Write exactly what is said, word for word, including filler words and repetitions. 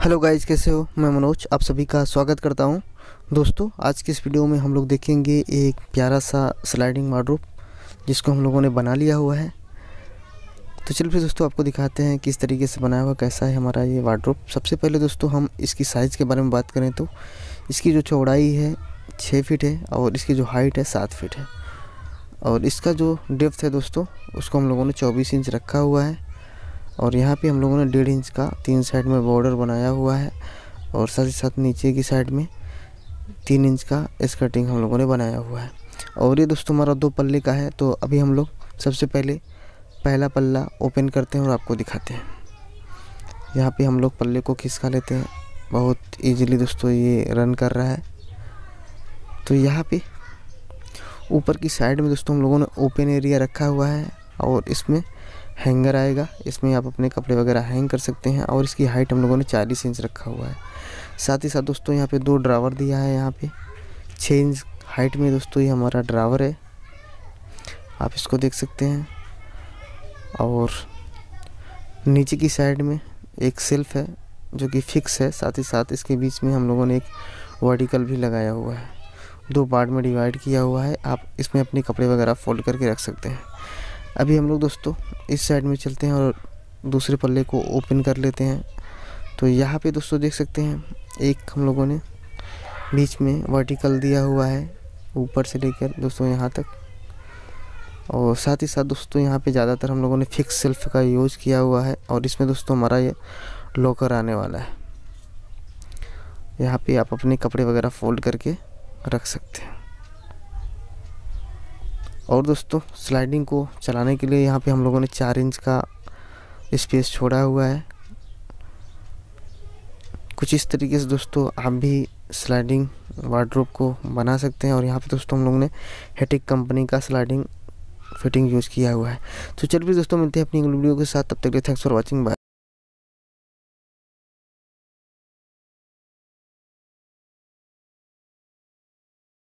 Hello guys, कैसे हो। मैं मनोज आप सभी का स्वागत करता हूं। दोस्तों, आज की इस वीडियो में हम लोग देखेंगे एक प्यारा सा स्लाइडिंग वार्डरोब जिसको हम लोगों ने बना लिया हुआ है। तो चलिए फिर दोस्तों आपको दिखाते हैं किस तरीके से बनाया हुआ, कैसा है हमारा ये वार्डरोब। सबसे पहले दोस्तों हम इसकी साइज़ के बारे में बात करें तो इसकी जो चौड़ाई है छः फीट है और इसकी जो हाइट है सात फीट है। और इसका जो डेप्थ है दोस्तों उसको हम लोगों ने चौबीस इंच रखा हुआ है। और यहाँ पे हम लोगों ने डेढ़ इंच का तीन साइड में बॉर्डर बनाया हुआ है और साथ ही साथ नीचे की साइड में तीन इंच का स्कर्टिंग हम लोगों ने बनाया हुआ है। और ये दोस्तों हमारा दो पल्ले का है। तो अभी हम लोग सबसे पहले पहला पल्ला ओपन करते हैं और आपको दिखाते हैं। यहाँ पे हम लोग पल्ले को खिसका लेते हैं। बहुत ईजीली दोस्तों ये रन कर रहा है। तो यहाँ पे ऊपर की साइड में दोस्तों हम लोगों ने ओपन एरिया रखा हुआ है और इसमें हैंगर आएगा। इसमें आप अपने कपड़े वगैरह हैंग कर सकते हैं। और इसकी हाइट हम लोगों ने चालीस इंच रखा हुआ है। साथ ही साथ दोस्तों यहाँ पे दो ड्रावर दिया है। यहाँ पे छः इंच हाइट में दोस्तों ये हमारा ड्रावर है, आप इसको देख सकते हैं। और नीचे की साइड में एक सेल्फ है जो कि फिक्स है। साथ ही साथ इसके बीच में हम लोगों ने एक वर्टिकल भी लगाया हुआ है। दो पार्ट में डिवाइड किया हुआ है, आप इसमें अपने कपड़े वगैरह फोल्ड करके रख सकते हैं। अभी हम लोग दोस्तों इस साइड में चलते हैं और दूसरे पल्ले को ओपन कर लेते हैं। तो यहाँ पे दोस्तों देख सकते हैं एक हम लोगों ने बीच में वर्टिकल दिया हुआ है ऊपर से लेकर दोस्तों यहाँ तक। और साथ ही साथ दोस्तों यहाँ पे ज़्यादातर हम लोगों ने फिक्स सेल्फ का यूज़ किया हुआ है। और इसमें दोस्तों हमारा ये लॉकर आने वाला है। यहाँ पे आप अपने कपड़े वगैरह फोल्ड करके रख सकते हैं। और दोस्तों स्लाइडिंग को चलाने के लिए यहाँ पे हम लोगों ने चार इंच का स्पेस छोड़ा हुआ है। कुछ इस तरीके से दोस्तों आप भी स्लाइडिंग वार्डरोब को बना सकते हैं। और यहाँ पे दोस्तों हम लोगों ने हेटिक कंपनी का स्लाइडिंग फिटिंग यूज़ किया हुआ है। तो चलिए दोस्तों मिलते हैं अपनी वीडियो के साथ, तब तक के लिए थैंक्स फॉर वॉचिंग, बाय।